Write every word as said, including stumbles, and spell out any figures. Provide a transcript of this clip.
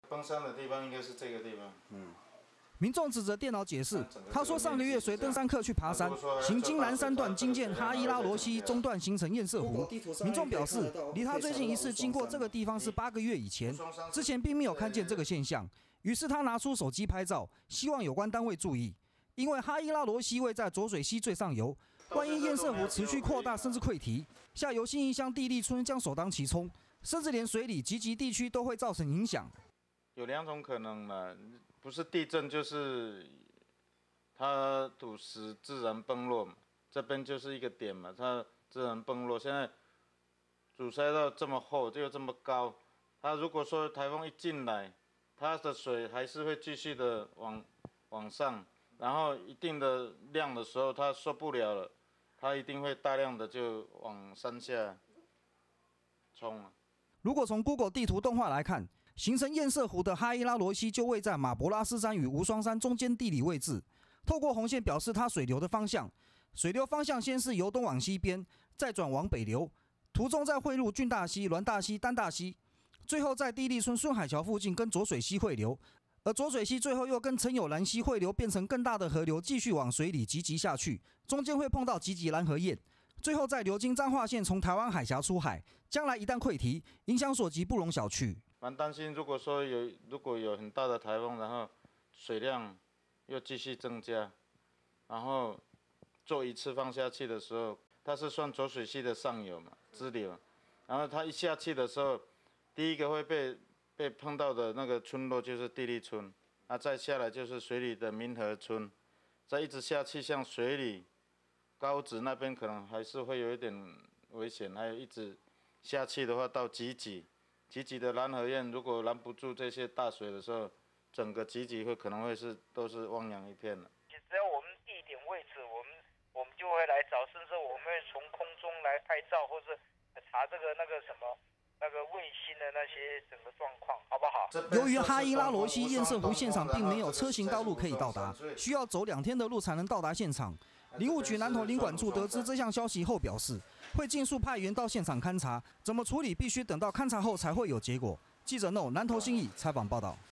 崩山的地方应该是这个地方。嗯。 民众指责电脑解释，他说上个月随登山客去爬山，行经南山段经见哈伊拉罗溪中段形成堰塞湖。民众表示，离他最近一次经过这个地方是八个月以前，之前并没有看见这个现象。于是他拿出手机拍照，希望有关单位注意，因为哈伊拉罗溪位在浊水溪最上游，万一堰塞湖持续扩大甚至溃堤，下游新义乡地利村将首当其冲，甚至连水里集集地区都会造成影响。 有两种可能呢。 不是地震就是它土石自然崩落嘛，这边就是一个点嘛，它自然崩落。现在阻塞到这么厚，就这么高，它如果说台风一进来，它的水还是会继续的往往上，然后一定的量的时候，它受不了了，它一定会大量的就往山下冲了。 如果从 Google 地图动画来看。 形成堰塞湖的哈伊拉罗溪就位在马博拉斯山与无双山中间地理位置。透过红线表示它水流的方向，水流方向先是由东往西边，再转往北流，途中再汇入郡大溪、滦大溪、丹大溪，最后在地利村顺海桥附近跟浊水溪汇流，而浊水溪最后又跟陈有兰溪汇流，变成更大的河流，继续往水里集集下去，中间会碰到集集兰河堰。 最后再流经彰化县，从台湾海峡出海。将来一旦溃堤，影响所及不容小觑。 蛮担心，如果说有如果有很大的台风，然后水量又继续增加，然后做一次放下去的时候，它是算浊水溪的上游嘛，支流，然后它一下去的时候，第一个会被被碰到的那个村落就是地利村，啊，再下来就是水里的民和村，再一直下去像水里。 高子那边可能还是会有一点危险，还有一直下去的话到集集，集集的兰河堰如果拦不住这些大水的时候，整个集集会可能会是都是汪洋一片了。 只要我们地点位置，我们我们就会来找，甚至我们会从空中来拍照，或是查这个那个什么那个卫星的那些整个状况，好不好？ 由于哈伊拉罗溪堰塞湖现场并没有车行道路可以到达，需要走两天的路才能到达现场。 林务局南投林管处得知这项消息后表示，会尽速派员到现场勘查，怎么处理必须等到勘查后才会有结果。记者 No 南投新义采访报道。